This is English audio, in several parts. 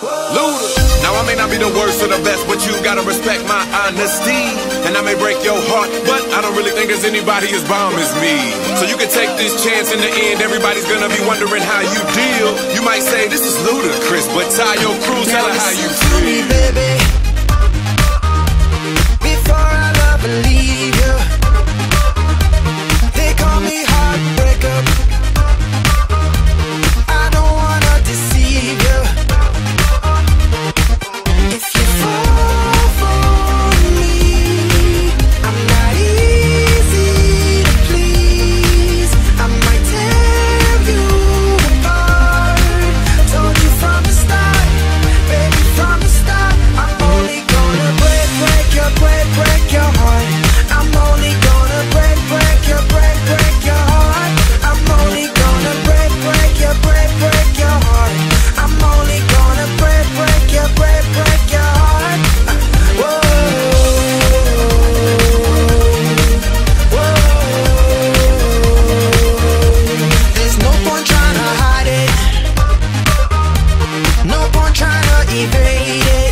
Luda. Now I may not be the worst or the best, but you gotta respect my honesty. And I may break your heart, but I don't really think there's anybody as bomb as me. So you can take this chance. In the end, everybody's gonna be wondering how you deal. You might say this is ludicrous, but TAIO CRUZ, tell her how you feel. Me, baby. Before I love and leave you, they call me heartbreaker. I don't wanna deceive you. If you fall for me, I'm not easy to please. I might tear you apart. Told you from the start, baby, from the start. I'm only gonna break your heart. I'm only gonna break your heart. I'm only gonna break your heart. I'm only gonna break your heart. Whoa, whoa. There's no point trying to hide it. No point trying to evade it.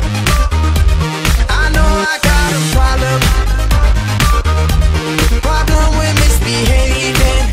I know I got a problem with misbehaving.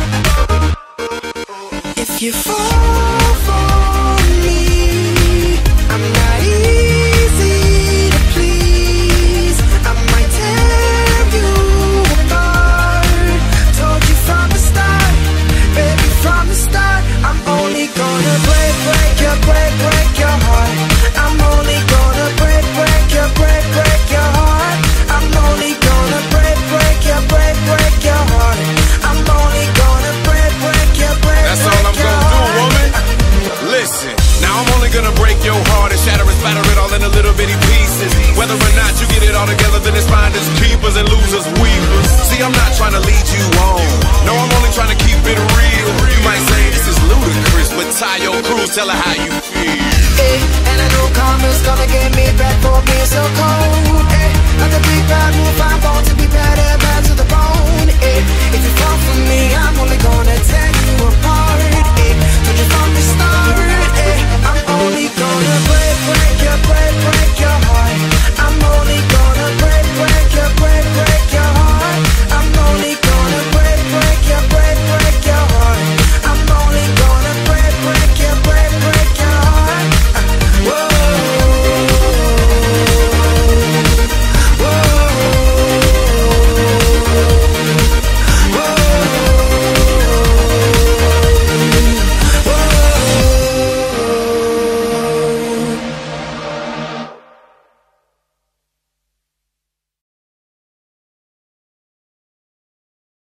If you fall for me, I'm not easy to please. I might tear you apart. Told you from the start, baby, from the start. I'm only gonna break your heart. I'm only gonna break your heart. I'm only gonna break your heart. I'm only gonna break your That's all I'm gonna do, woman. Listen, now I'm only gonna break your heart and shatter and spatter it all into little bitty pieces. Whether or not you get it all together, then it's finders, keepers, and losers, weavers. See, I'm not trying to lead you on. No, I'm only trying to keep it real. You might say this is ludicrous, but TAIO CRUZ, tell her how you feel. And I know karma's gonna get me back for being so cold. Not the